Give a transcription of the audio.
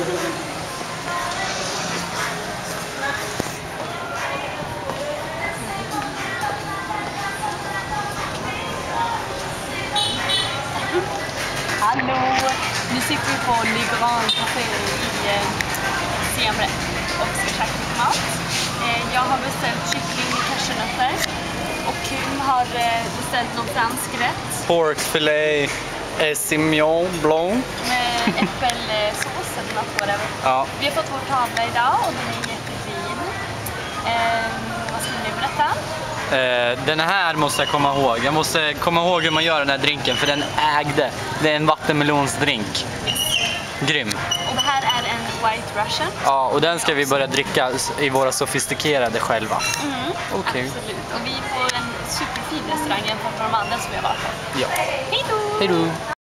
Hallå! Nu sitter vi på Le Grand Café i Semre och ska käka lite mat. Jag har beställt kyckling med cashewnötter och Kim har beställt någon fransk rätt. Porkfilet Simon Blanc. Med äppelsås eller något whatever. Ja. Vi har fått vår tavla idag och den är jättefin. Vad ska ni berätta? Den här måste jag komma ihåg. Jag måste komma ihåg hur man gör den här drinken, för den ägde. Det är en vattenmelonsdrink. Grym. Och det här är en White Russian. Ja, och den ska vi börja dricka i våra sofistikerade själva. Okej. Absolut. Och vi får en superfin restaurang jämfört med de andra som vi har varit på. Ja. Hej då! Hej då!